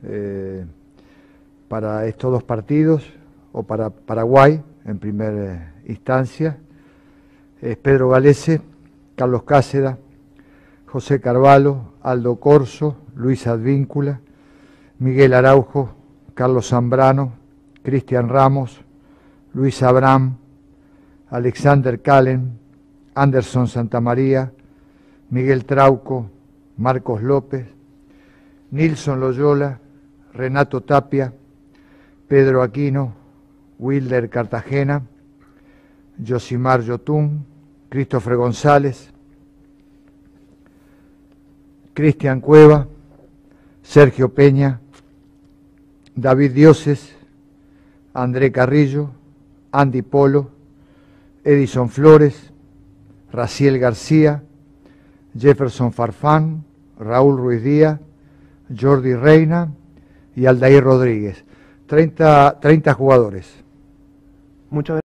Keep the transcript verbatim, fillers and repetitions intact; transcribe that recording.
eh, para estos dos partidos, o para Paraguay en primera instancia, es Pedro Galese, Carlos Cáceres, José Carvalho, Aldo Corso, Luis Advíncula, Miguel Araujo, Carlos Zambrano, Cristian Ramos, Luis Abraham, Alexander Calen, Anderson Santamaría, Miguel Trauco, Marcos López, Nilson Loyola, Renato Tapia, Pedro Aquino, Wilder Cartagena, Yosimar Yotún, Christopher González, Cristian Cueva, Sergio Peña, David Dioses, André Carrillo, Andy Polo, Edison Flores, Raciel García, Jefferson Farfán, Raúl Ruiz Díaz, Jordi Reina y Aldair Rodríguez. treinta, treinta jugadores. Muchas